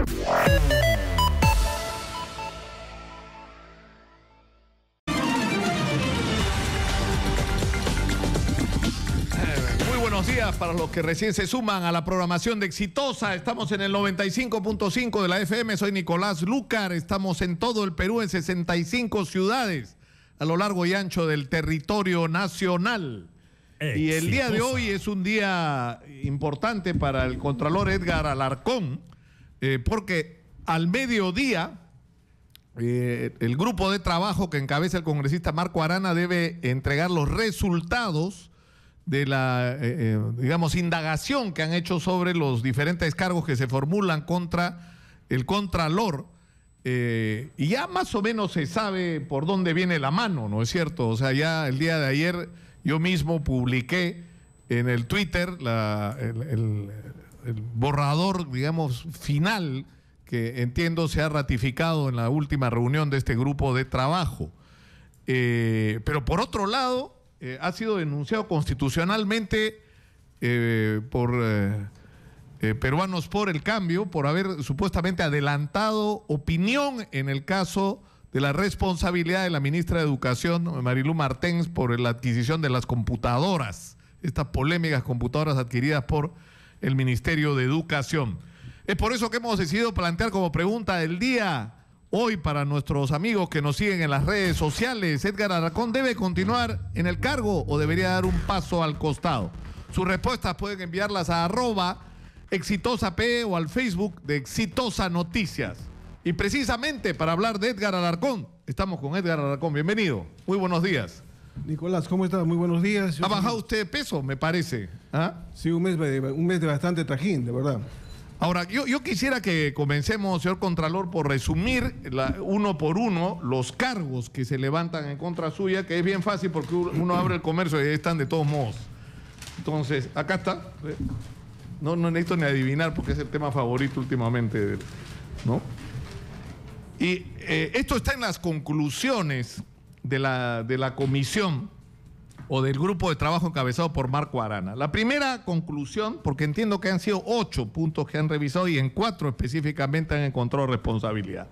Buenos días para los que recién se suman a la programación de Exitosa. Estamos en el 95.5 de la FM. Soy Nicolás Lucar. Estamos en todo el Perú, en 65 ciudades a lo largo y ancho del territorio nacional. Exitosa. Y el día de hoy es un día importante para el Contralor Edgar Alarcón, porque al mediodía el grupo de trabajo que encabeza el congresista Marco Arana debe entregar los resultados de la, digamos, indagación que han hecho sobre los diferentes cargos que se formulan contra el Contralor, y ya más o menos se sabe por dónde viene la mano, ¿no es cierto? O sea, ya el día de ayer yo mismo publiqué en el Twitter el borrador, digamos, final, que entiendo se ha ratificado en la última reunión de este grupo de trabajo. Pero por otro lado, ha sido denunciado constitucionalmente por Peruanos por el Cambio, por haber supuestamente adelantado opinión en el caso de la responsabilidad de la ministra de Educación, Marilú Martens, por la adquisición de las computadoras, estas polémicas computadoras adquiridas por el Ministerio de Educación. Es por eso que hemos decidido plantear como pregunta del día hoy para nuestros amigos que nos siguen en las redes sociales: ¿Edgar Alarcón debe continuar en el cargo o debería dar un paso al costado? Sus respuestas pueden enviarlas a @exitosap o al Facebook de Exitosa Noticias. Y precisamente para hablar de Edgar Alarcón, estamos con Edgar Alarcón. Bienvenido. Muy buenos días. Nicolás, ¿cómo estás? Muy buenos días. ¿Ha bajado usted de peso, me parece? ¿Ah? Sí, un mes de bastante trajín, de verdad. Ahora, yo quisiera que comencemos, señor Contralor, por resumir uno por uno los cargos que se levantan en contra suya, que es bien fácil porque uno abre el comercio y ahí están de todos modos. Entonces, acá está. No necesito ni adivinar porque es el tema favorito últimamente, ¿no? Y esto está en las conclusiones de la comisión o del grupo de trabajo encabezado por Marco Arana. La primera conclusión, porque entiendo que han sido 8 puntos que han revisado y en 4 específicamente han encontrado responsabilidad.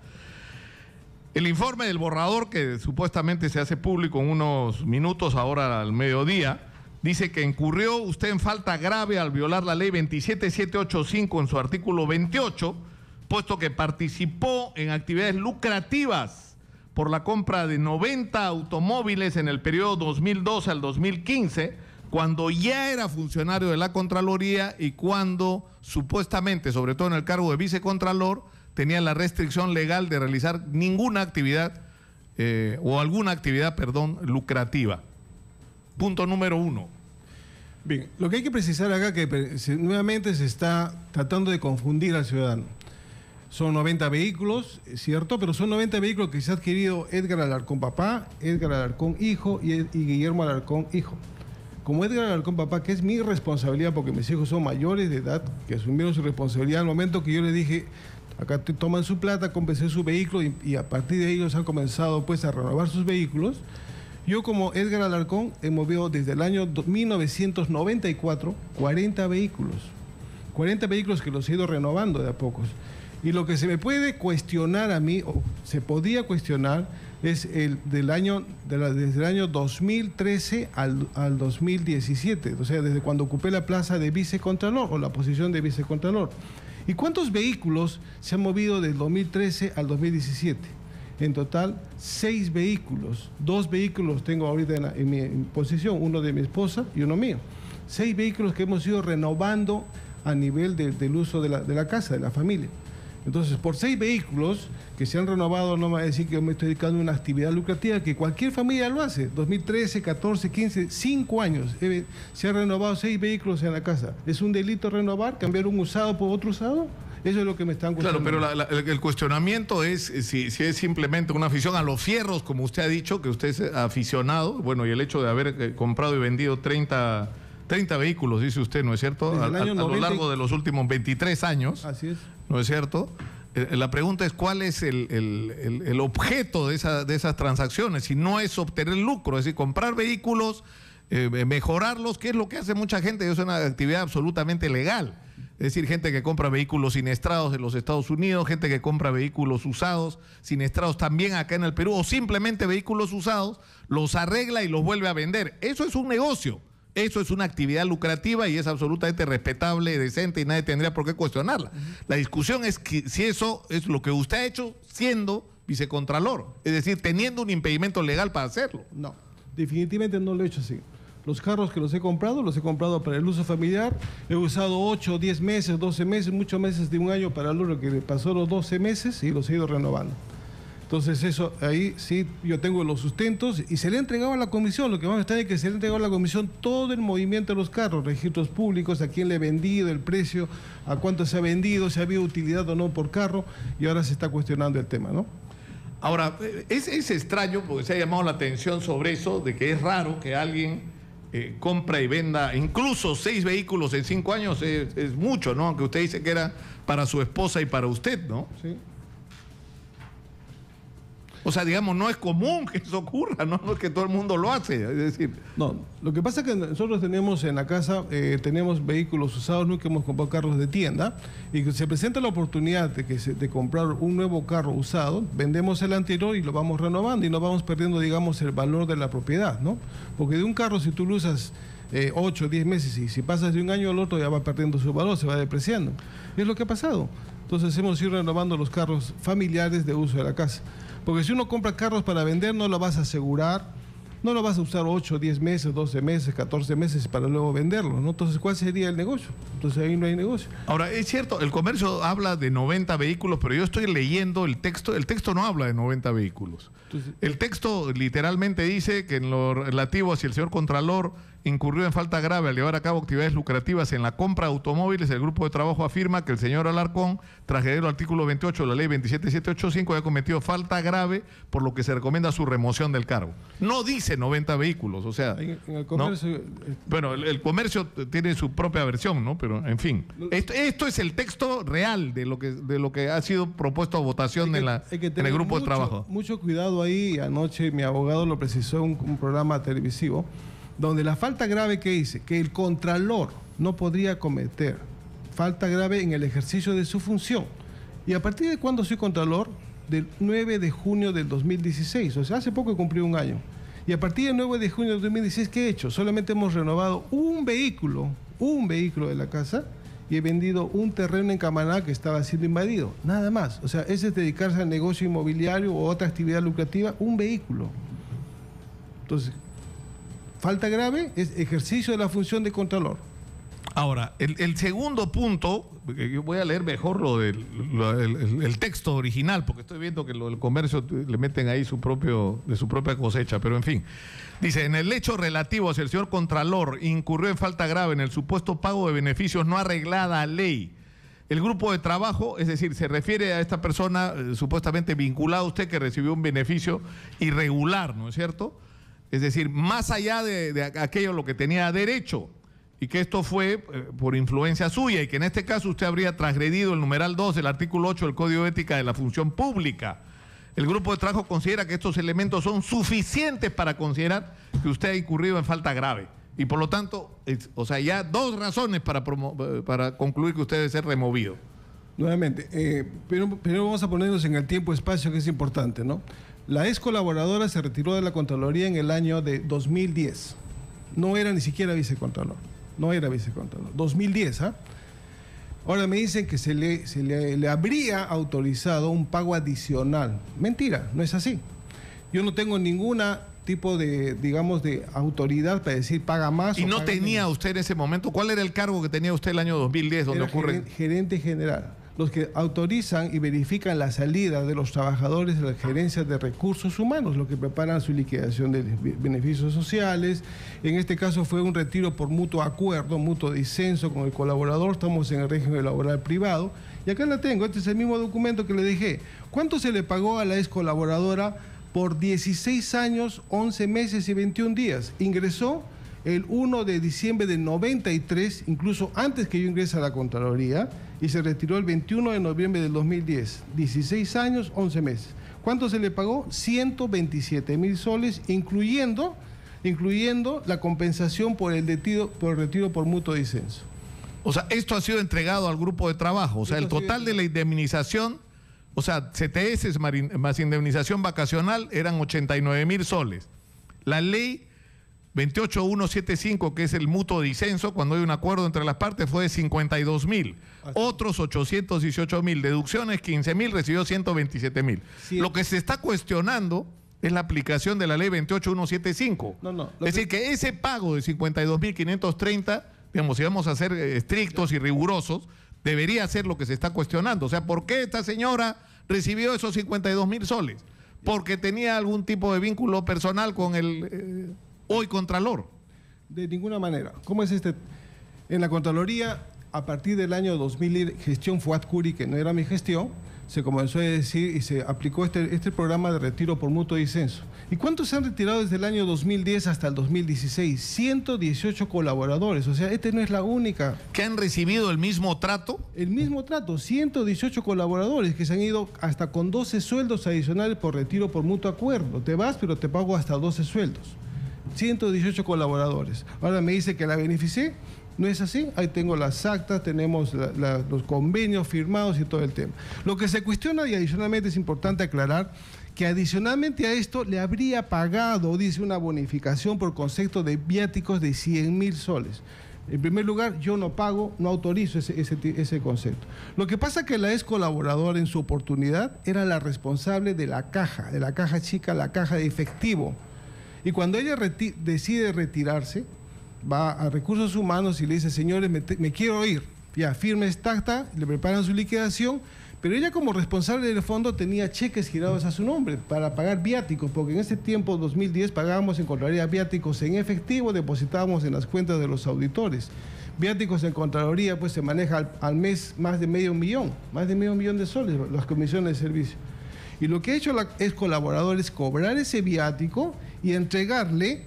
El informe del borrador, que supuestamente se hace público en unos minutos ahora al mediodía, dice que incurrió usted en falta grave al violar la ley 27785 en su artículo 28, puesto que participó en actividades lucrativas por la compra de 90 automóviles en el periodo 2012 al 2015, cuando ya era funcionario de la Contraloría y cuando supuestamente, sobre todo en el cargo de vicecontralor, tenía la restricción legal de realizar ninguna actividad o alguna actividad, lucrativa. Punto número 1. Bien, lo que hay que precisar acá es que nuevamente se está tratando de confundir al ciudadano. Son 90 vehículos, es cierto, pero son 90 vehículos que se ha adquirido Edgar Alarcón papá, Edgar Alarcón hijo y Guillermo Alarcón hijo. Como Edgar Alarcón papá, que es mi responsabilidad porque mis hijos son mayores de edad, que asumieron su responsabilidad al momento que yo les dije, acá toman su plata, cómprense su vehículo y a partir de ahí ellos han comenzado pues a renovar sus vehículos. Yo como Edgar Alarcón he movido desde el año 1994 40 vehículos. 40 vehículos que los he ido renovando de a pocos. Y lo que se me puede cuestionar a mí, o se podía cuestionar, es desde el año 2013 al 2017, o sea, desde cuando ocupé la plaza de vicecontralor o la posición de vicecontralor. ¿Y cuántos vehículos se han movido del 2013 al 2017? En total, 6 vehículos. 2 vehículos tengo ahorita en mi posición, uno de mi esposa y uno mío. 6 vehículos que hemos ido renovando a nivel del uso de la casa, de la familia. Entonces, por 6 vehículos que se han renovado, no me va a decir que yo me estoy dedicando a una actividad lucrativa que cualquier familia lo hace. 2013, 14, 15, 5 años se han renovado 6 vehículos en la casa. ¿Es un delito renovar, cambiar un usado por otro usado? Eso es lo que me están cuestionando. Claro, pero el cuestionamiento es si es simplemente una afición a los fierros, como usted ha dicho, que usted es aficionado, bueno, y el hecho de haber comprado y vendido 30 vehículos, dice usted, ¿no es cierto? A lo largo de los últimos 23 años. Así es. ¿No es cierto? La pregunta es cuál es el objeto de esas transacciones, si no es obtener lucro, es decir, comprar vehículos, mejorarlos, que es lo que hace mucha gente, es una actividad absolutamente legal. Es decir, gente que compra vehículos siniestrados en los Estados Unidos, gente que compra vehículos usados, siniestrados también acá en el Perú, o simplemente vehículos usados, los arregla y los vuelve a vender. Eso es un negocio, eso es una actividad lucrativa y es absolutamente respetable, decente y nadie tendría por qué cuestionarla. La discusión es que si eso es lo que usted ha hecho siendo vicecontralor, es decir, teniendo un impedimento legal para hacerlo. No, definitivamente no lo he hecho así. Los carros que los he comprado para el uso familiar. He usado 8, 10 meses, 12 meses, muchos meses de un año para lo que le pasó los 12 meses y los he ido renovando. Entonces eso, ahí sí, yo tengo los sustentos y se le ha entregado a la comisión. Lo que vamos a estar es que se le ha entregado a la comisión todo el movimiento de los carros, registros públicos, a quién le he vendido, el precio, a cuánto se ha vendido, si ha habido utilidad o no por carro, y ahora se está cuestionando el tema, ¿no? Ahora, es extraño porque se ha llamado la atención sobre eso, de que es raro que alguien compra y venda incluso 6 vehículos en 5 años, es mucho, ¿no? Aunque usted dice que era para su esposa y para usted, ¿no? Sí. O sea, digamos, no es común que eso ocurra, ¿no? No es que todo el mundo lo hace, es decir... No, lo que pasa es que nosotros tenemos en la casa, tenemos vehículos usados, nunca hemos comprado carros de tienda, y que se presenta la oportunidad de comprar un nuevo carro usado, vendemos el anterior y lo vamos renovando y no vamos perdiendo, digamos, el valor de la propiedad, ¿no? Porque de un carro, si tú lo usas 8 o 10 meses y si pasas de un año al otro ya va perdiendo su valor, se va depreciando. Y es lo que ha pasado. Entonces hemos ido renovando los carros familiares de uso de la casa. Porque si uno compra carros para vender, no lo vas a asegurar, no lo vas a usar 8, 10 meses, 12 meses, 14 meses para luego venderlo, ¿no? Entonces, ¿cuál sería el negocio? Entonces ahí no hay negocio. Ahora, es cierto, el comercio habla de 90 vehículos, pero yo estoy leyendo el texto no habla de 90 vehículos. Entonces, el texto literalmente dice que en lo relativo hacia el señor Contralor incurrió en falta grave al llevar a cabo actividades lucrativas en la compra de automóviles. El grupo de trabajo afirma que el señor Alarcón, transgrediendo el artículo 28 de la ley 27785, ha cometido falta grave, por lo que se recomienda su remoción del cargo. No dice 90 vehículos, o sea... En el comercio... ¿no? Bueno, el comercio tiene su propia versión, ¿no? Pero, en fin, esto es el texto real de lo que ha sido propuesto a votación en el grupo de trabajo. Mucho cuidado ahí. Anoche mi abogado lo precisó en un programa televisivo, donde la falta grave que dice que el contralor no podría cometer falta grave en el ejercicio de su función. ¿Y a partir de cuándo soy contralor? Del 9 de junio del 2016, o sea, hace poco cumplió un año. Y a partir del 9 de junio del 2016, ¿qué he hecho? Solamente hemos renovado un vehículo de la casa y he vendido un terreno en Camaná que estaba siendo invadido, nada más. O sea, ese es dedicarse al negocio inmobiliario o otra actividad lucrativa, un vehículo. Entonces, falta grave es ejercicio de la función de contralor. Ahora, el segundo punto, yo voy a leer mejor el texto original, porque estoy viendo que el comercio le meten ahí de su propia cosecha, pero en fin. Dice, en el hecho relativo hacia el señor Contralor incurrió en falta grave en el supuesto pago de beneficios no arreglada a ley. El grupo de trabajo, es decir, se refiere a esta persona supuestamente vinculada a usted que recibió un beneficio irregular, ¿no es cierto? Es decir, más allá de aquello a lo que tenía derecho, y que esto fue por influencia suya, y que en este caso usted habría transgredido el numeral 2 del artículo 8 del Código de Ética de la Función Pública. El grupo de trabajo considera que estos elementos son suficientes para considerar que usted ha incurrido en falta grave. Y por lo tanto, o sea, ya 2 razones para concluir que usted debe ser removido. Nuevamente, pero vamos a ponernos en el tiempo-espacio, que es importante, ¿no? La ex colaboradora se retiró de la Contraloría en el año de 2010. No era ni siquiera vicecontralor. No era vicecontralor. 2010, ¿ah? Ahora me dicen que se le habría autorizado un pago adicional. Mentira, no es así. Yo no tengo ninguna tipo de, digamos, de autoridad para decir paga más. ¿Y no tenía usted en ese momento? ¿Cuál era el cargo que tenía usted el año 2010? Donde ocurre... Gerente general. Los que autorizan y verifican la salida de los trabajadores de la gerencia de recursos humanos, los que preparan su liquidación de beneficios sociales. En este caso fue un retiro por mutuo acuerdo, mutuo disenso con el colaborador. Estamos en el régimen laboral privado. Y acá la tengo, este es el mismo documento que le dejé. ¿Cuánto se le pagó a la ex colaboradora por 16 años, 11 meses y 21 días? Ingresó el 1 de diciembre del 93, incluso antes que yo ingrese a la Contraloría, y se retiró el 21 de noviembre del 2010. 16 años, 11 meses. ¿Cuánto se le pagó? 127.000 soles, incluyendo la compensación por el retiro por mutuo disenso. O sea, esto ha sido entregado al grupo de trabajo. O sea, el total de la indemnización, o sea, CTS más indemnización vacacional eran 89.000 soles. La ley 28175, que es el mutuo disenso, cuando hay un acuerdo entre las partes, fue de 52.000. Otros 818.000. Deducciones 15.000, recibió 127.000. Sí. Lo que se está cuestionando es la aplicación de la ley 28175. Es decir, que ese pago de 52.530, digamos, si vamos a ser estrictos y rigurosos, debería ser lo que se está cuestionando. O sea, ¿por qué esta señora recibió esos 52.000 soles? Porque tenía algún tipo de vínculo personal con el hoy Contralor. De ninguna manera. ¿Cómo es este? En la Contraloría, a partir del año 2000, gestión Fuad Curi, que no era mi gestión, se comenzó a decir y se aplicó este programa de retiro por mutuo disenso. ¿Y cuántos se han retirado desde el año 2010 hasta el 2016? 118 colaboradores. O sea, no es la única. ¿Que han recibido el mismo trato? El mismo trato, 118 colaboradores que se han ido hasta con 12 sueldos adicionales por retiro por mutuo acuerdo. Te vas, pero te pago hasta 12 sueldos. 118 colaboradores. Ahora me dice que la beneficié. ¿No es así? Ahí tengo las actas, tenemos los convenios firmados y todo el tema. Lo que se cuestiona, y adicionalmente es importante aclarar, que adicionalmente a esto le habría pagado, dice, una bonificación por concepto de viáticos de 100.000 soles. En primer lugar, yo no pago, no autorizo ese concepto. Lo que pasa es que la ex colaboradora en su oportunidad era la responsable de la caja chica, la caja de efectivo. Y cuando ella decide retirarse, va a Recursos Humanos y le dice, señores, me quiero ir. Ya, firme esta acta, le preparan su liquidación, pero ella como responsable del fondo tenía cheques girados a su nombre para pagar viáticos, porque en ese tiempo, 2010, pagábamos en Contraloría viáticos en efectivo, depositábamos en las cuentas de los auditores. Viáticos en Contraloría, pues se maneja al mes más de medio millón de soles, las comisiones de servicio. Y lo que ha hecho la ex colaboradora es cobrar ese viático y entregarle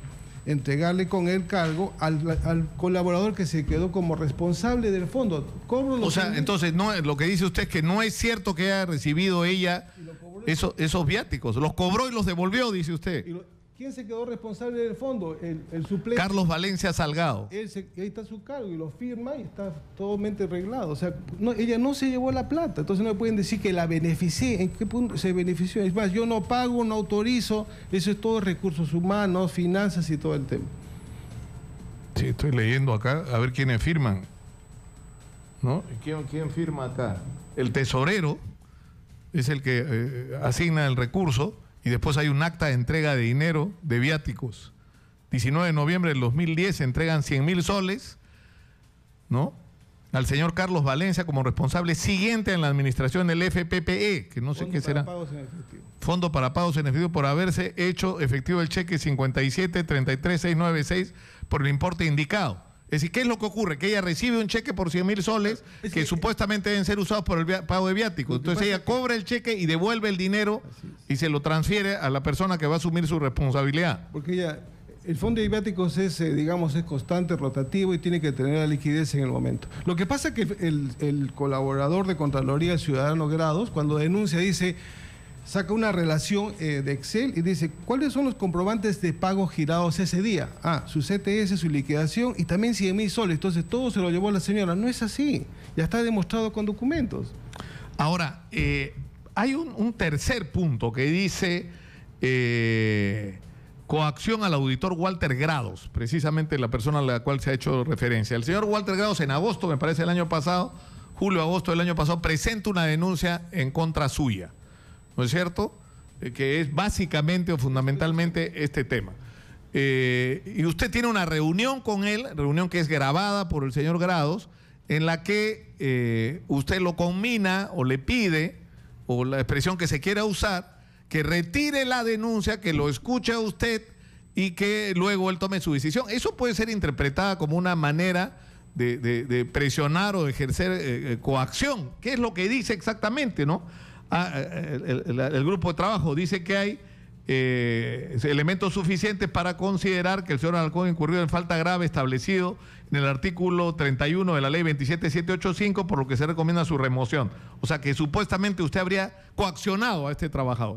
con el cargo al colaborador que se quedó como responsable del fondo. O sea, entonces lo que dice usted es que no es cierto que haya recibido ella esos viáticos. Los cobró y los devolvió, dice usted. ¿Quién se quedó responsable del fondo? El suplente. Carlos Valencia Salgado. Ahí está su cargo y lo firma y está totalmente arreglado. O sea, ella no se llevó la plata. Entonces no me pueden decir que la beneficié. ¿En qué punto se benefició? Es más, yo no pago, no autorizo. Eso es todo recursos humanos, finanzas y todo el tema. Sí, estoy leyendo acá. A ver quiénes firman. ¿No? ¿Quién firma acá? El tesorero es el que asigna el recurso. Y después hay un acta de entrega de dinero de viáticos. 19 de noviembre del 2010 se entregan 100.000 soles, ¿no? Al señor Carlos Valencia como responsable siguiente en la administración del FPPE, que no sé qué será. Fondo para pagos en efectivo por haberse hecho efectivo el cheque 57-33-696 por el importe indicado. Es decir, ¿qué es lo que ocurre? Que ella recibe un cheque por 100.000 soles que supuestamente deben ser usados por el pago de viáticos. Entonces ella cobra el cheque y devuelve el dinero y se lo transfiere a la persona que va a asumir su responsabilidad. Porque el fondo de viáticos es, digamos, es constante, rotativo y tiene que tener la liquidez en el momento. Lo que pasa es que el colaborador de Contraloría, el ciudadano Grados, cuando denuncia dice... saca una relación de Excel y dice, ¿cuáles son los comprobantes de pago girados ese día? Su CTS, su liquidación y también 100.000 soles. Entonces todo se lo llevó la señora. No es así. Ya está demostrado con documentos. Ahora, hay un tercer punto que dice coacción al auditor Walter Grados, precisamente la persona a la cual se ha hecho referencia. El señor Walter Grados en agosto, me parece el año pasado, julio-agosto del año pasado, presenta una denuncia en contra suya. ¿No es cierto? Que es básicamente o fundamentalmente este tema. Y usted tiene una reunión con él, reunión que es grabada por el señor Grados, en la que usted lo conmina o le pide, o la expresión que se quiera usar, que retire la denuncia, que lo escuche a usted y que luego él tome su decisión. Eso puede ser interpretada como una manera de presionar o de ejercer coacción. ¿Qué es lo que dice exactamente, no? El grupo de trabajo dice que hay elementos suficientes para considerar que el señor Alarcón incurrió en falta grave establecido en el artículo 31 de la ley 27785, por lo que se recomienda su remoción. O sea que supuestamente usted habría coaccionado a este trabajador.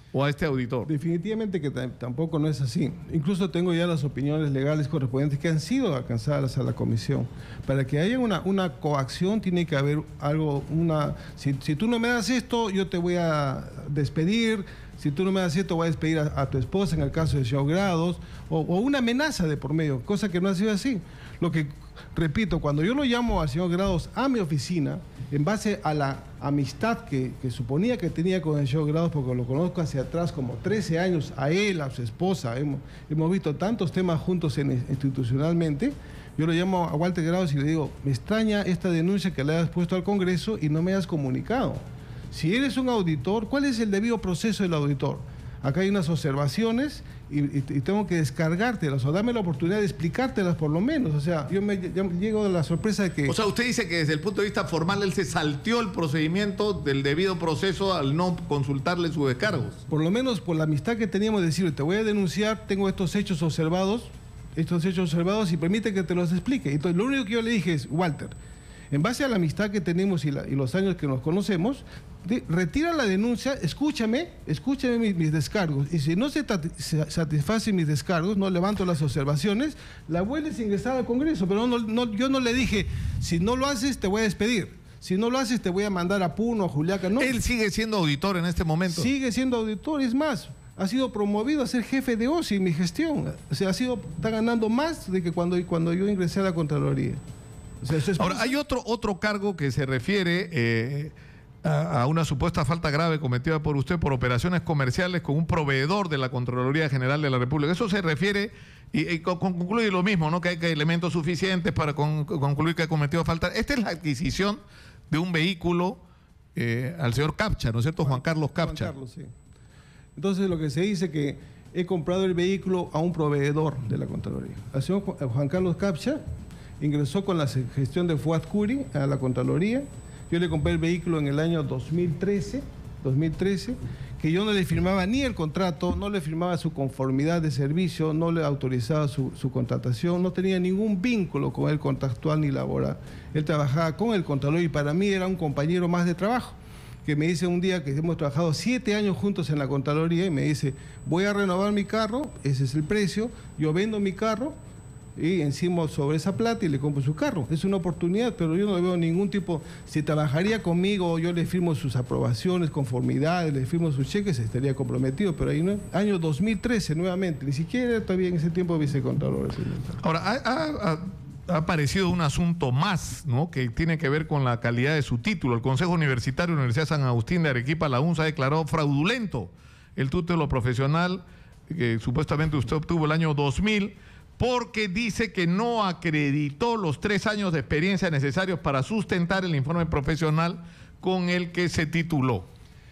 o a este auditor? Definitivamente que tampoco no es así. Incluso tengo ya las opiniones legales correspondientes que han sido alcanzadas a la comisión. Para que haya una coacción tiene que haber algo, si tú no me das esto, yo te voy a despedir. Si tú no me das esto, voy a despedir a tu esposa en el caso del señor Grados, o una amenaza de por medio, cosa que no ha sido así. Lo que, repito, cuando yo lo llamo al señor Grados a mi oficina, en base a la amistad que suponía que tenía con el señor Grados, porque lo conozco hacia atrás como 13 años, a él, a su esposa, hemos visto tantos temas juntos institucionalmente, yo lo llamo a Walter Grados y le digo, me extraña esta denuncia que le has puesto al Congreso y no me has comunicado. Si eres un auditor, ¿cuál es el debido proceso del auditor? Acá hay unas observaciones y tengo que descargártelas o darme la oportunidad de explicártelas por lo menos. O sea, yo llego de la sorpresa de que... O sea, usted dice que desde el punto de vista formal él se salteó el procedimiento del debido proceso al no consultarle sus descargos. Por lo menos por la amistad que teníamos de decir, te voy a denunciar, tengo estos hechos observados y permite que te los explique. Entonces, lo único que yo le dije es, Walter, en base a la amistad que tenemos y los años que nos conocemos, retira la denuncia, escúchame mis descargos. Y si no se satisfacen mis descargos, no levanto las observaciones, la vuelves a ingresar al Congreso. Pero yo no le dije, si no lo haces, te voy a despedir. Si no lo haces, te voy a mandar a Puno, a Juliaca. No. Él sigue siendo auditor en este momento. Sigue siendo auditor, es más, ha sido promovido a ser jefe de OSI en mi gestión. O sea, está ganando más de que cuando yo ingresé a la Contraloría. O sea, ahora, hay otro cargo que se refiere a una supuesta falta grave cometida por usted por operaciones comerciales con un proveedor de la Contraloría General de la República. Eso se refiere y concluye lo mismo, ¿no? Que hay elementos suficientes para concluir que ha cometido falta. Esta es la adquisición de un vehículo al señor Capcha, ¿no es cierto? Juan Carlos Capcha. Juan Carlos, sí. Entonces, lo que se dice que he comprado el vehículo a un proveedor de la Contraloría. Al señor Juan Carlos Capcha ingresó con la gestión de Fuad Curi a la Contraloría. Yo le compré el vehículo en el año 2013, que yo no le firmaba ni el contrato, no le firmaba su conformidad de servicio, no le autorizaba su contratación, no tenía ningún vínculo con él contractual ni laboral. Él trabajaba con el Contralor y para mí era un compañero más de trabajo, que me dice un día que hemos trabajado 7 años juntos en la Contraloría y me dice, voy a renovar mi carro, ese es el precio, yo vendo mi carro, y encima sobre esa plata y le compro su carro. Es una oportunidad, pero yo no veo ningún tipo, si trabajaría conmigo, yo le firmo sus aprobaciones, conformidades, le firmo sus cheques, estaría comprometido, pero ahí no, año 2013 nuevamente, ni siquiera todavía en ese tiempo vicecontralor. Ahora, ha aparecido un asunto más, ¿no?, que tiene que ver con la calidad de su título. El Consejo Universitario de la Universidad San Agustín de Arequipa, la UNSA, ha declarado fraudulento el título profesional que supuestamente usted obtuvo el año 2000, porque dice que no acreditó los 3 años de experiencia necesarios para sustentar el informe profesional con el que se tituló.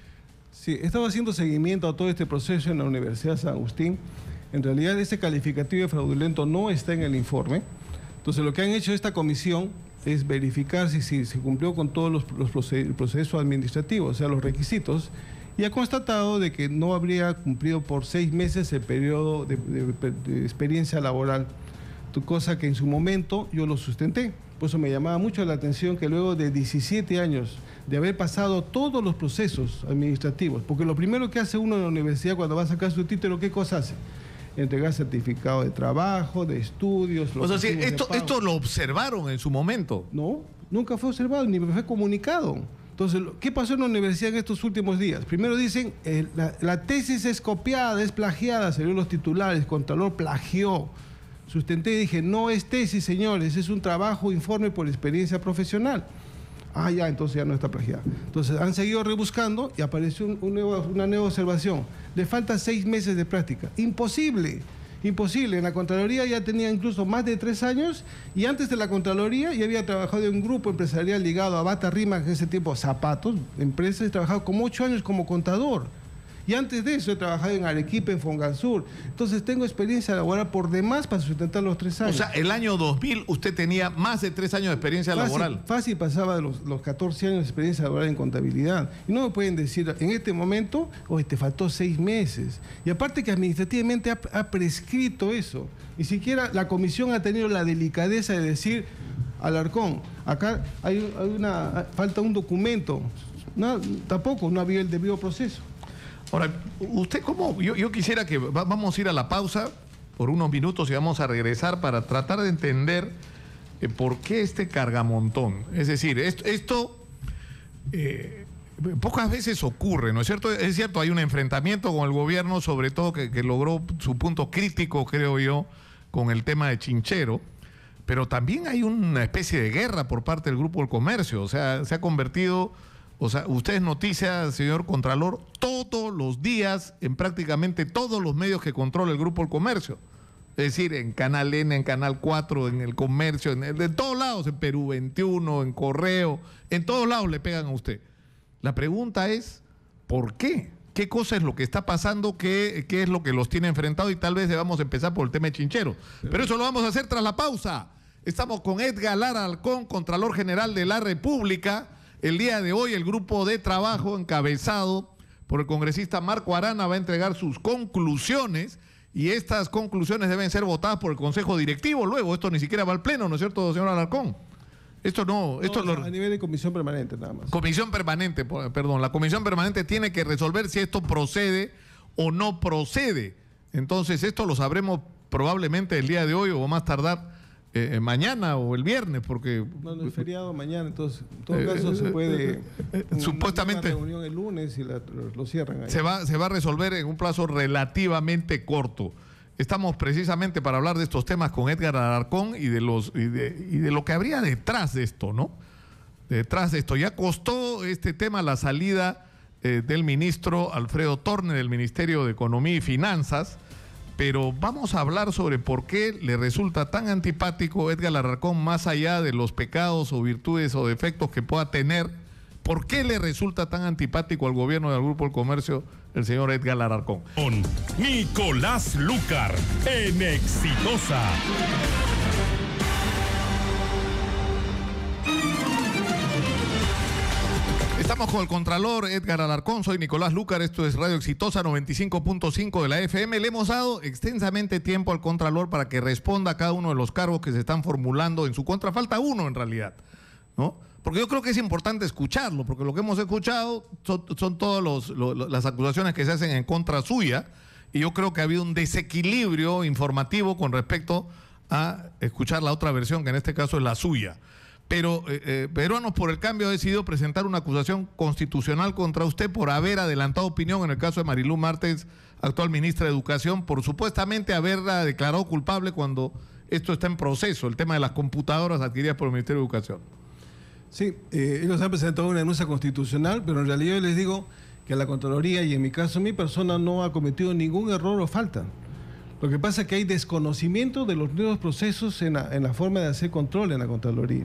Sí, estaba haciendo seguimiento a todo este proceso en la Universidad San Agustín. En realidad, ese calificativo de fraudulento no está en el informe. Entonces, lo que han hecho esta comisión es verificar si se cumplió con todos los procesos administrativos, o sea, los requisitos, y ha constatado de que no habría cumplido por 6 meses el periodo de experiencia laboral, cosa que en su momento yo lo sustenté. Por eso me llamaba mucho la atención que luego de 17 años de haber pasado todos los procesos administrativos, porque lo primero que hace uno en la universidad cuando va a sacar su título, ¿qué cosa hace? Entregar certificado de trabajo, de estudios. O sea, sí, esto lo observaron en su momento. No, nunca fue observado, ni me fue comunicado. Entonces, ¿qué pasó en la universidad en estos últimos días? Primero dicen, la tesis es copiada, es plagiada, se vieron los titulares, Contralor plagió. Sustenté y dije, no es tesis, señores, es un trabajo informe por experiencia profesional. Ah, ya, entonces ya no está plagiada. Entonces, han seguido rebuscando y apareció una nueva observación. Le falta 6 meses de práctica. Imposible. Imposible. En la Contraloría ya tenía incluso más de 3 años y antes de la Contraloría ya había trabajado en un grupo empresarial ligado a Bata Rima, en ese tiempo zapatos, empresas, y trabajado como 8 años como contador. Y antes de eso he trabajado en Arequipa, en Fongasur. Entonces tengo experiencia laboral por demás para sustentar los 3 años. O sea, el año 2000 usted tenía más de 3 años de experiencia laboral. Fácil pasaba de los 14 años de experiencia laboral en contabilidad. Y no me pueden decir, en este momento, oye, te faltó 6 meses. Y aparte que administrativamente ha prescrito eso. Ni siquiera la comisión ha tenido la delicadeza de decir, Alarcón, acá falta un documento. No, tampoco, no había el debido proceso. Ahora, usted cómo, yo quisiera que vamos a ir a la pausa por unos minutos y vamos a regresar para tratar de entender por qué este cargamontón. Es decir, esto pocas veces ocurre, ¿no es cierto? Es cierto, hay un enfrentamiento con el gobierno, sobre todo que logró su punto crítico, creo yo, con el tema de Chinchero, pero también hay una especie de guerra por parte del Grupo del Comercio. O sea, se ha convertido, o sea, usted es noticia, señor Contralor, todos los días en prácticamente todos los medios que controla el Grupo del Comercio. Es decir, en Canal N, en Canal 4, en El Comercio, de todos lados, en Perú 21, en Correo, en todos lados le pegan a usted. La pregunta es, ¿por qué? ¿Qué cosa es lo que está pasando? ¿Qué es lo que los tiene enfrentados? Y tal vez debamos empezar por el tema de Chinchero. Pero eso lo vamos a hacer tras la pausa. Estamos con Edgar Lara Alarcón, Contralor General de la República. El día de hoy el grupo de trabajo encabezado por el congresista Marco Arana va a entregar sus conclusiones y estas conclusiones deben ser votadas por el Consejo Directivo. Luego, esto ni siquiera va al Pleno, ¿no es cierto, señor Alarcón? Esto no... A nivel de comisión permanente nada más. Comisión permanente, perdón. La comisión permanente tiene que resolver si esto procede o no procede. Entonces, esto lo sabremos probablemente el día de hoy o más tardar mañana o el viernes, porque... No es feriado mañana, entonces en todo caso se puede... supuestamente... Una reunión el lunes y lo cierran ahí. Se va a resolver en un plazo relativamente corto. Estamos precisamente para hablar de estos temas con Edgar Alarcón y de lo que habría detrás de esto, ¿no? Detrás de esto. Ya costó este tema la salida del ministro Alfredo Torne del Ministerio de Economía y Finanzas, pero vamos a hablar sobre por qué le resulta tan antipático Edgar Alarcón, más allá de los pecados o virtudes o defectos que pueda tener. ¿Por qué le resulta tan antipático al gobierno del Grupo del Comercio el señor Edgar Alarcón? Con Nicolás Lucar en Exitosa. Estamos con el Contralor Edgar Alarcón, soy Nicolás Lucar, esto es Radio Exitosa 95.5 de la FM. Le hemos dado extensamente tiempo al Contralor para que responda a cada uno de los cargos que se están formulando en su contra. Falta uno en realidad, ¿no? Porque yo creo que es importante escucharlo, porque lo que hemos escuchado son todas las acusaciones que se hacen en contra suya, y yo creo que ha habido un desequilibrio informativo con respecto a escuchar la otra versión, que en este caso es la suya. Pero Peruanos por el Cambio ha decidido presentar una acusación constitucional contra usted por haber adelantado opinión en el caso de Marilú Martens, actual ministra de Educación, por supuestamente haberla declarado culpable cuando esto está en proceso, el tema de las computadoras adquiridas por el Ministerio de Educación. Sí, ellos han presentado una denuncia constitucional, pero en realidad yo les digo que la Contraloría, y en mi caso mi persona, no ha cometido ningún error o falta. Lo que pasa es que hay desconocimiento de los nuevos procesos en la forma de hacer control en la Contraloría.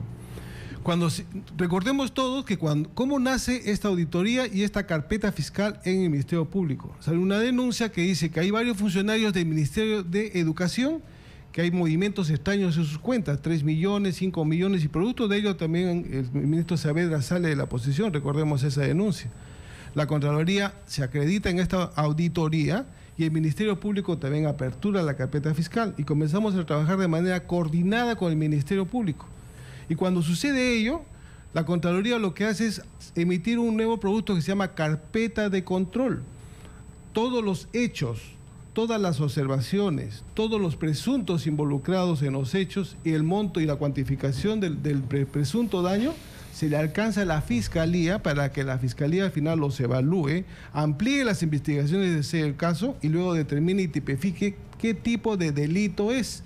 Recordemos todos que cómo nace esta auditoría y esta carpeta fiscal en el Ministerio Público. Sale una denuncia que dice que hay varios funcionarios del Ministerio de Educación que hay movimientos extraños en sus cuentas, 3 millones, 5 millones, y producto de ello también el ministro Saavedra sale de la posición, recordemos esa denuncia. La Contraloría se acredita en esta auditoría y el Ministerio Público también apertura la carpeta fiscal y comenzamos a trabajar de manera coordinada con el Ministerio Público. Y cuando sucede ello, la Contraloría lo que hace es emitir un nuevo producto que se llama carpeta de control. Todos los hechos, todas las observaciones, todos los presuntos involucrados en los hechos y el monto y la cuantificación del presunto daño se le alcanza a la Fiscalía para que la Fiscalía al final los evalúe, amplíe las investigaciones de ese caso y luego determine y tipifique qué tipo de delito es.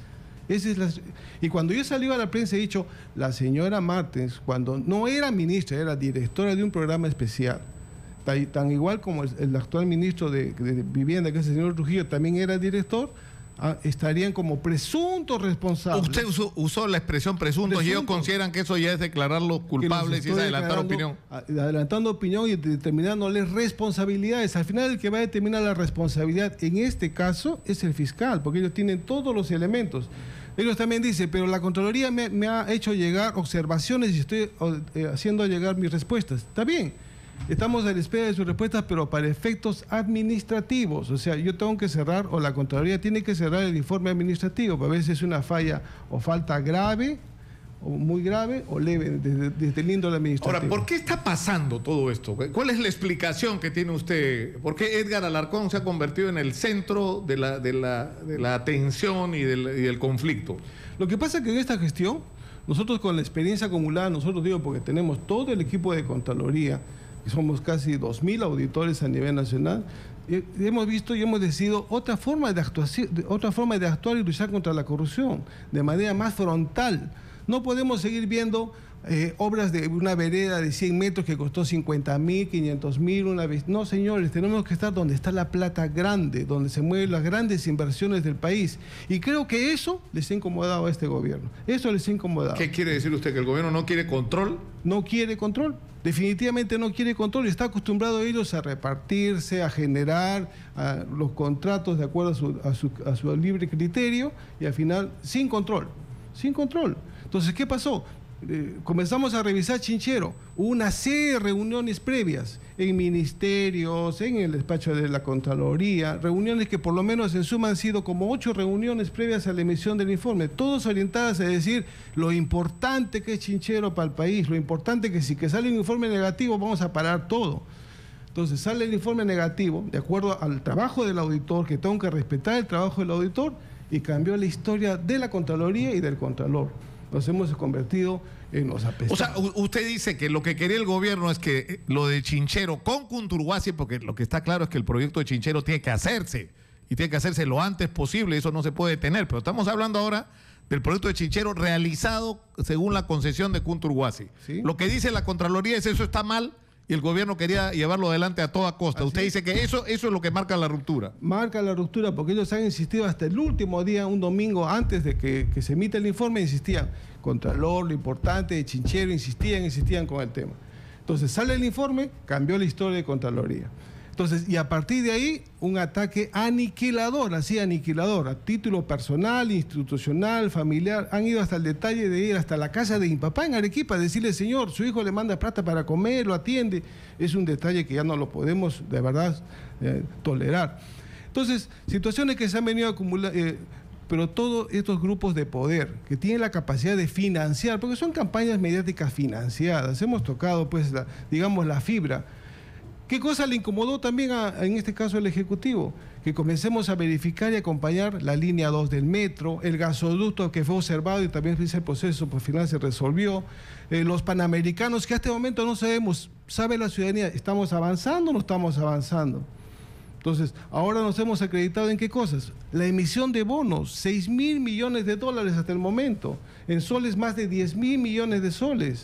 Y cuando yo salí a la prensa he dicho, la señora Martens, cuando no era ministra, era directora de un programa especial, tan igual como el actual ministro de Vivienda, que es el señor Trujillo, también era director, estarían como presuntos responsables. Usted usó la expresión presuntos y ellos consideran que eso ya es declararlos culpables y es adelantar opinión. Adelantando opinión y determinándoles responsabilidades. Al final el que va a determinar la responsabilidad en este caso es el fiscal, porque ellos tienen todos los elementos. Ellos también dicen, pero la Contraloría me ha hecho llegar observaciones y estoy haciendo llegar mis respuestas. Está bien. Estamos a la espera de sus respuestas, pero para efectos administrativos. O sea, yo tengo que cerrar, o la Contraloría tiene que cerrar el informe administrativo. A veces es una falla o falta grave, o muy grave o leve, desde el índole administrativo. Ahora, ¿por qué está pasando todo esto? ¿Cuál es la explicación que tiene usted? ¿Por qué Edgar Alarcón se ha convertido en el centro de la atención y del conflicto? Lo que pasa es que en esta gestión, nosotros con la experiencia acumulada, nosotros digo porque tenemos todo el equipo de Contraloría, que somos casi 2.000 auditores a nivel nacional, hemos visto y hemos decidido otra forma de actuar y luchar contra la corrupción, de manera más frontal. No podemos seguir viendo obras de una vereda de 100 metros que costó 50.000, 500.000 una vez. No, señores, tenemos que estar donde está la plata grande, donde se mueven las grandes inversiones del país. Y creo que eso les ha incomodado a este gobierno. Eso les ha incomodado. ¿Qué quiere decir usted? ¿Que el gobierno no quiere control? No quiere control. Definitivamente no quiere control. Está acostumbrado ellos a repartirse, a generar los contratos de acuerdo a su libre criterio y al final sin control. Sin control. Entonces, ¿qué pasó? Comenzamos a revisar Chinchero. Hubo una serie de reuniones previas en ministerios, en el despacho de la Contraloría, reuniones que por lo menos en suma han sido como 8 reuniones previas a la emisión del informe, todas orientadas a decir lo importante que es Chinchero para el país, lo importante que si que sale un informe negativo vamos a parar todo. Entonces sale el informe negativo, de acuerdo al trabajo del auditor, que tengo que respetar el trabajo del auditor, y cambió la historia de la Contraloría y del Contralor. Nos hemos convertido en los apestados. O sea, usted dice que lo que quería el gobierno es que lo de Chinchero con Cunturhuasi, porque lo que está claro es que el proyecto de Chinchero tiene que hacerse, y tiene que hacerse lo antes posible, eso no se puede detener, pero estamos hablando ahora del proyecto de Chinchero realizado según la concesión de Cunturhuasi. ¿Sí? Lo que dice la Contraloría es eso está mal, y el gobierno quería llevarlo adelante a toda costa. Usted dice que eso es lo que marca la ruptura. Marca la ruptura porque ellos han insistido hasta el último día, un domingo antes de que se emita el informe, insistían. Contralor, lo importante de Chinchero, insistían con el tema. Entonces sale el informe, cambió la historia de Contraloría. Entonces, y a partir de ahí, un ataque aniquilador, así aniquilador, a título personal, institucional, familiar. Han ido hasta el detalle de ir hasta la casa de mi papá en Arequipa, decirle, señor, su hijo le manda plata para comer, lo atiende. Es un detalle que ya no lo podemos, de verdad, tolerar. Entonces, situaciones que se han venido acumulando, pero todos estos grupos de poder que tienen la capacidad de financiar, porque son campañas mediáticas financiadas, hemos tocado, pues, digamos, la fibra. ¿Qué cosa le incomodó también en este caso al Ejecutivo? Que comencemos a verificar y acompañar la línea 2 del metro, el gasoducto que fue observado y también ese proceso por final se resolvió, los panamericanos que hasta este momento no sabemos, ¿sabe la ciudadanía? ¿Estamos avanzando o no estamos avanzando? Entonces, ahora nos hemos acreditado en qué cosas. La emisión de bonos, 6.000 millones de dólares hasta el momento, en soles más de 10.000 millones de soles.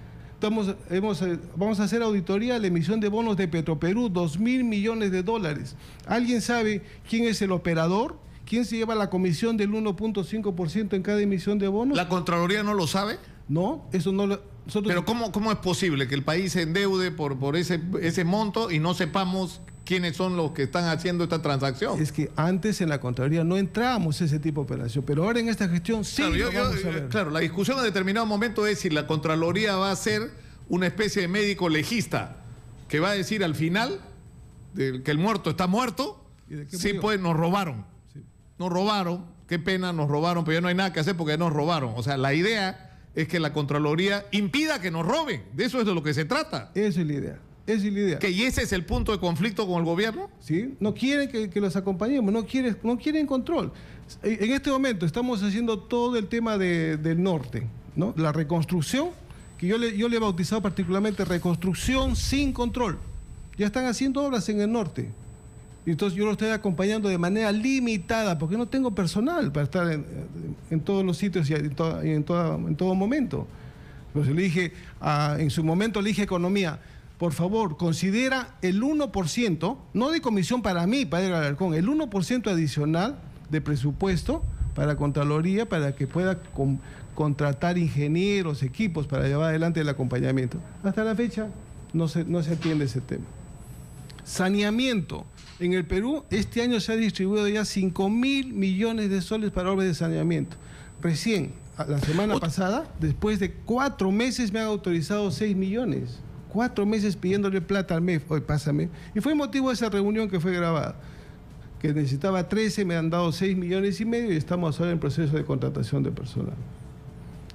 Vamos a hacer auditoría a la emisión de bonos de Petroperú, 2.000 millones de dólares. ¿Alguien sabe quién es el operador? ¿Quién se lleva la comisión del 1.5% en cada emisión de bonos? ¿La Contraloría no lo sabe? No, eso no lo... Pero ¿cómo es posible que el país se endeude por ese monto y no sepamos quiénes son los que están haciendo esta transacción? Es que antes en la Contraloría no entrábamos ese tipo de operación, pero ahora en esta gestión sí lo vamos a ver. Claro, la discusión en determinado momento es si la Contraloría va a ser una especie de médico legista que va a decir al final que el muerto está muerto. Sí, pues nos robaron. Sí. Nos robaron, qué pena, nos robaron, pero ya no hay nada que hacer porque nos robaron. O sea, la idea es que la Contraloría impida que nos roben. De eso es de lo que se trata. Esa es la idea. Esa es la idea. ¿Y ese es el punto de conflicto con el gobierno? Sí, no quieren que los acompañemos, no quieren control. En este momento estamos haciendo todo el tema del norte, ¿no? La reconstrucción, que yo le he bautizado particularmente reconstrucción sin control. Ya están haciendo obras en el norte. Entonces yo lo estoy acompañando de manera limitada, porque no tengo personal para estar en todos los sitios y en todo momento. Entonces le dije, en su momento le dije Economía, por favor, considera el 1%, no de comisión para mí, para Edgar Alarcón, el 1% adicional de presupuesto para Contraloría para que pueda contratar ingenieros, equipos para llevar adelante el acompañamiento. Hasta la fecha no se atiende ese tema. Saneamiento. En el Perú, este año se ha distribuido ya 5.000 millones de soles para obras de saneamiento. Recién, la semana pasada, después de 4 meses, me han autorizado 6 millones. 4 meses pidiéndole plata al MEF, hoy pásame. Y fue motivo de esa reunión que fue grabada. Que necesitaba 13, me han dado 6 millones y medio y estamos ahora en proceso de contratación de personal.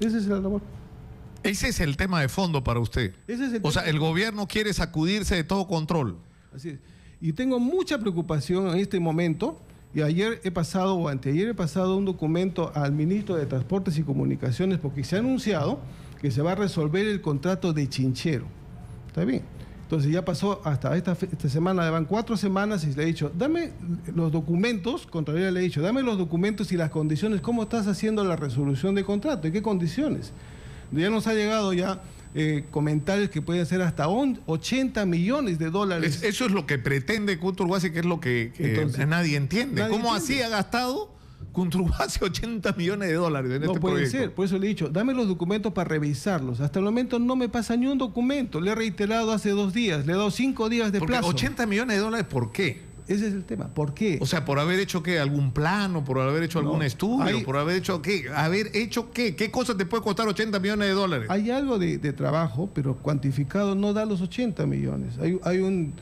Esa es la labor. Ese es el tema de fondo para usted. Ese es el O sea, tema. el gobierno quiere sacudirse de todo control. Así es. Y tengo mucha preocupación en este momento. Y ayer he pasado, o anteayer he pasado un documento al ministro de Transportes y Comunicaciones porque se ha anunciado que se va a resolver el contrato de Chinchero. ¿Está bien? Entonces ya pasó hasta esta semana, van 4 semanas y le he dicho, dame los documentos, Contraloría le he dicho, dame los documentos y las condiciones, cómo estás haciendo la resolución de contrato, ¿en qué condiciones? Ya nos ha llegado ya comentarios que pueden ser hasta 80 millones de dólares. Eso es lo que pretende Kunturwasi, que es lo que Entonces, nadie entiende. nadie ¿Cómo entiende. así ha gastado Kunturwasi 80 millones de dólares en No este puede proyecto? ser, por eso le he dicho, dame los documentos para revisarlos. Hasta el momento no me pasa ni un documento. Le he reiterado hace 2 días, le he dado 5 días de Porque plazo. 80 millones de dólares, ¿por qué? Ese es el tema. ¿Por qué? O sea, por haber hecho ¿qué? Algún plano, por haber hecho algún estudio, hay- por haber hecho ¿qué? ¿Haber hecho qué? ¿Qué cosa te puede costar 80 millones de dólares? Hay algo de trabajo, pero cuantificado no da los 80 millones. Hay un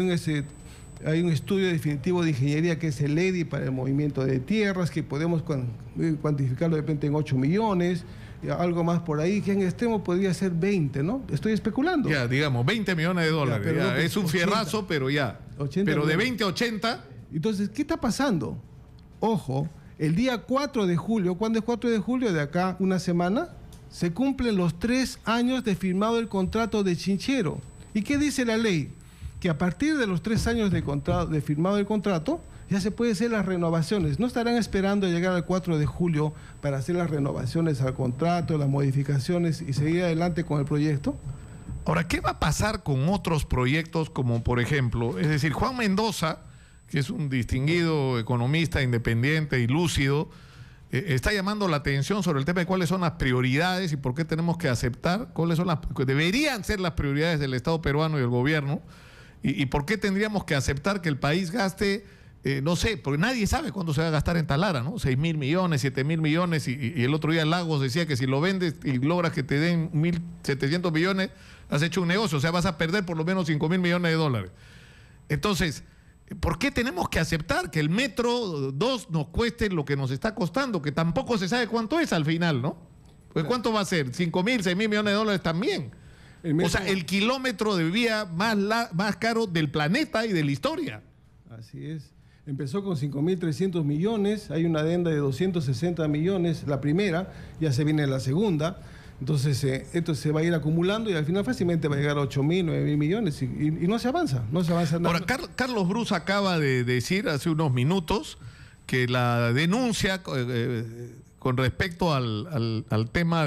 estudio definitivo de ingeniería que es el EDI para el movimiento de tierras, que podemos cuantificarlo de repente en 8 millones, algo más por ahí, que en extremo podría ser 20, ¿no? Estoy especulando. Ya, digamos, 20 millones de dólares. pero Ya, no, pues, es un 80. fierrazo, pero ya. 80 Pero de millones. 20 a 80, Entonces, ¿qué está pasando? Ojo, el día 4 de julio, ¿cuándo es 4 de julio? De acá una semana, se cumplen los 3 años de firmado el contrato de Chinchero. ¿Y qué dice la ley? Que a partir de los 3 años de firmado el contrato, ya se puede hacer las renovaciones. No estarán esperando llegar al 4 de julio para hacer las renovaciones al contrato, las modificaciones y seguir adelante con el proyecto. ahora, ¿qué va a pasar con otros proyectos como, por ejemplo, es decir, Juan Mendoza, que es un distinguido economista independiente y lúcido, está llamando la atención sobre el tema de cuáles son las prioridades y por qué tenemos que aceptar, cuáles son las que deberían ser las prioridades del Estado peruano y del gobierno, y por qué tendríamos que aceptar que el país gaste, no sé, porque nadie sabe cuándo se va a gastar en Talara, ¿no? 6.000 millones, 7.000 millones, y el otro día Lagos decía que si lo vendes y logras que te den 1.700 millones, has hecho un negocio, o sea, vas a perder por lo menos 5.000 millones de dólares. Entonces, ¿por qué tenemos que aceptar que el metro 2 nos cueste lo que nos está costando? Que tampoco se sabe cuánto es al final, ¿no? Pues ¿cuánto va a ser? 5.000, 6.000 millones de dólares también. El metro- O sea, el kilómetro de vía más caro del planeta y de la historia. Así es. Empezó con 5.300 millones, hay una adenda de 260 millones, la primera, ya se viene la segunda. Entonces, esto se va a ir acumulando y al final fácilmente va a llegar a 8.000, 9.000 millones y no se avanza, no se avanza nada. Ahora, Carlos Brus acaba de decir hace unos minutos que la denuncia con respecto al tema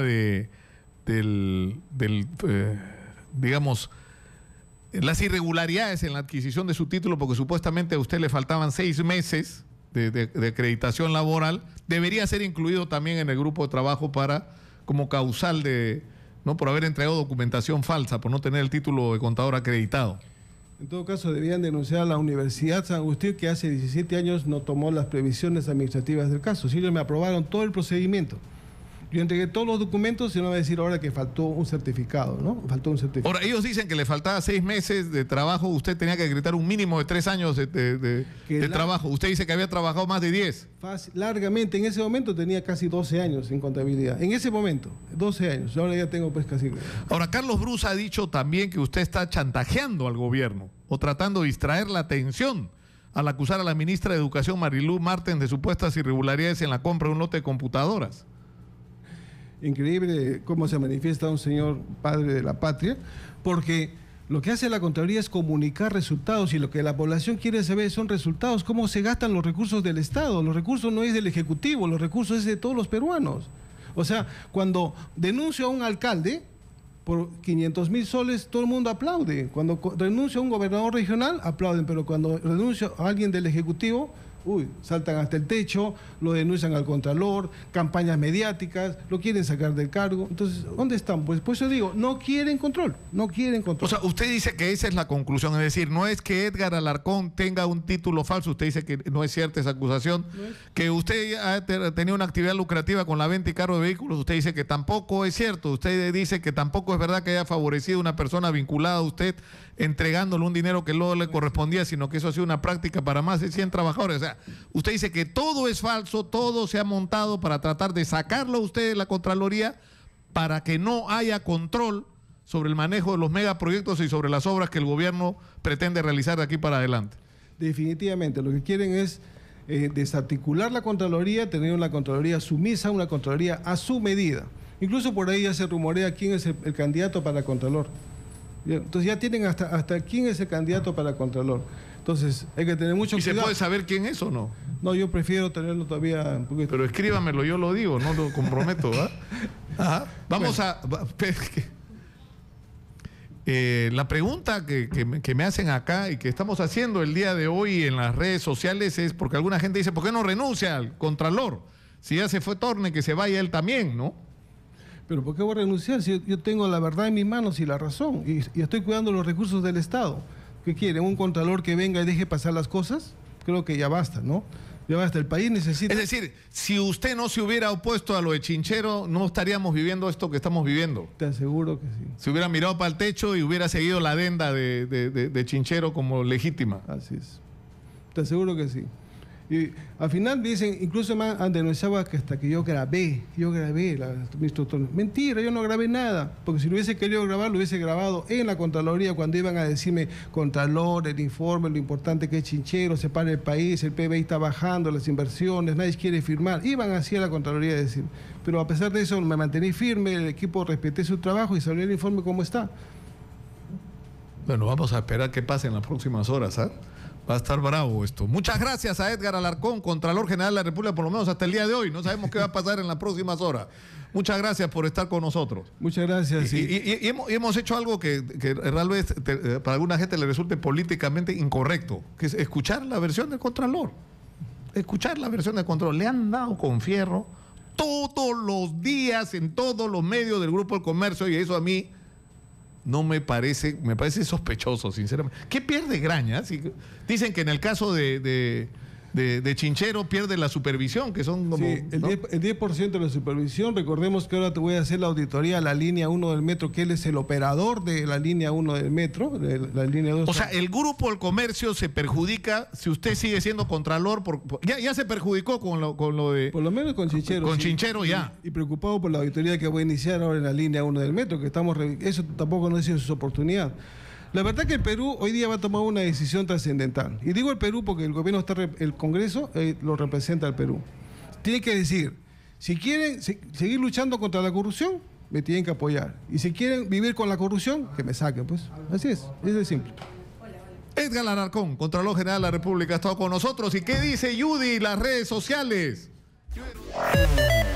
digamos, las irregularidades en la adquisición de su título, porque supuestamente a usted le faltaban 6 meses de acreditación laboral, debería ser incluido también en el grupo de trabajo como causal ¿no? Por haber entregado documentación falsa, por no tener el título de contador acreditado. En todo caso, debían denunciar a la Universidad San Agustín, que hace 17 años no tomó las previsiones administrativas del caso. Si ellos me aprobaron todo el procedimiento. Yo entregué todos los documentos y no me va a decir ahora que faltó un certificado, ¿no? Faltó un certificado. Ahora, ellos dicen que le faltaba 6 meses de trabajo, usted tenía que acreditar un mínimo de 3 años de trabajo. Usted dice que había trabajado más de 10. Largamente, en ese momento tenía casi 12 años en contabilidad. En ese momento, 12 años. Ahora ya tengo pues casi... Ahora, Carlos Brus ha dicho también que usted está chantajeando al gobierno o tratando de distraer la atención al acusar a la ministra de Educación, Marilú Martens, de supuestas irregularidades en la compra de un lote de computadoras. Increíble cómo se manifiesta un señor padre de la patria, porque lo que hace la Contraloría es comunicar resultados y lo que la población quiere saber son resultados, cómo se gastan los recursos del Estado. Los recursos no es del Ejecutivo, los recursos es de todos los peruanos. O sea, cuando denuncio a un alcalde por 500.000 soles, todo el mundo aplaude. Cuando renuncio a un gobernador regional, aplauden, pero cuando renuncio a alguien del Ejecutivo, saltan hasta el techo, lo denuncian al Contralor, campañas mediáticas, lo quieren sacar del cargo. Entonces, ¿dónde están? Pues yo digo, no quieren control, no quieren control. O sea, usted dice que esa es la conclusión, es decir, no es que Edgar Alarcón tenga un título falso, usted dice que no es cierta esa acusación, que usted ha tenido una actividad lucrativa con la venta y cargo de vehículos, usted dice que tampoco es cierto, usted dice que tampoco es verdad que haya favorecido a una persona vinculada a usted entregándole un dinero que luego le correspondía, sino que eso ha sido una práctica para más de 100 trabajadores. O sea, usted dice que todo es falso, todo se ha montado para tratar de sacarlo a usted de la Contraloría para que no haya control sobre el manejo de los megaproyectos y sobre las obras que el gobierno pretende realizar de aquí para adelante? Definitivamente, lo que quieren es desarticular la Contraloría, tener una Contraloría sumisa, una Contraloría a su medida. Incluso por ahí ya se rumorea quién es el candidato para Contralor. Entonces ya tienen hasta quién es el candidato para Contralor. Entonces hay que tener mucho cuidado. ¿Y se puede saber quién es o no? No, yo prefiero tenerlo todavía un poquito. Pero escríbamelo, yo lo digo, no lo comprometo, ¿verdad? Ajá. Vamos a... la pregunta que me hacen acá y que estamos haciendo el día de hoy en las redes sociales es porque alguna gente dice, ¿por qué no renuncia al Contralor? Si ya se fue Torne, que se vaya él también, ¿no? Pero ¿por qué voy a renunciar si yo tengo la verdad en mis manos y la razón? Y estoy cuidando los recursos del Estado. ¿Qué quieren? ¿Un Contralor que venga y deje pasar las cosas? Creo que ya basta, ¿no? Ya basta, el país necesita... Es decir, si usted no se hubiera opuesto a lo de Chinchero, no estaríamos viviendo esto que estamos viviendo. Te aseguro que sí. Se hubiera mirado para el techo y hubiera seguido la adenda de Chinchero como legítima. Así es. Te aseguro que sí. Y al final dicen, incluso me han denunciado que hasta que yo grabé ministro Torne. Mentira, yo no grabé nada, porque si lo hubiese querido grabar, lo hubiese grabado en la Contraloría cuando iban a decirme, Contralor, el informe, lo importante que es Chinchero, se para el país, el PBI está bajando, las inversiones, nadie quiere firmar. Iban así a la Contraloría a decir. Pero a pesar de eso me mantení firme, el equipo respeté su trabajo y salió el informe como está. Bueno, vamos a esperar que pase en las próximas horas, ¿ah? Va a estar bravo esto. Muchas gracias a Edgar Alarcón, Contralor General de la República, por lo menos hasta el día de hoy. No sabemos qué va a pasar en las próximas horas. Muchas gracias por estar con nosotros. Muchas gracias. Y hemos hecho algo que tal vez para alguna gente le resulte políticamente incorrecto, que es escuchar la versión del Contralor. Escuchar la versión del Contralor. Le han dado con fierro todos los días en todos los medios del Grupo del Comercio y eso a mí... no me parece sospechoso, sinceramente. ¿Qué pierde Graña? Dicen que en el caso de Chinchero pierde la supervisión, que son como... Sí, el 10% de la supervisión. Recordemos que ahora te voy a hacer la auditoría a la línea 1 del metro, que él es el operador de la línea 1 del metro, de la línea 2. O sea, el Grupo del Comercio se perjudica si usted sigue siendo Contralor. Ya se perjudicó con lo de... Por lo menos con Chinchero. Con sí. Chinchero ya. Y preocupado por la auditoría que voy a iniciar ahora en la línea 1 del metro, que estamos... Eso tampoco no ha sido su oportunidad. La verdad que el Perú hoy día va a tomar una decisión trascendental. Y digo el Perú porque el gobierno el Congreso lo representa al Perú. Tiene que decir, si quieren seguir luchando contra la corrupción, me tienen que apoyar. Y si quieren vivir con la corrupción, que me saquen, pues. Así es simple. Edgar Alarcón, Contralor General de la República, ha estado con nosotros. ¿Y qué dice Judy y las redes sociales?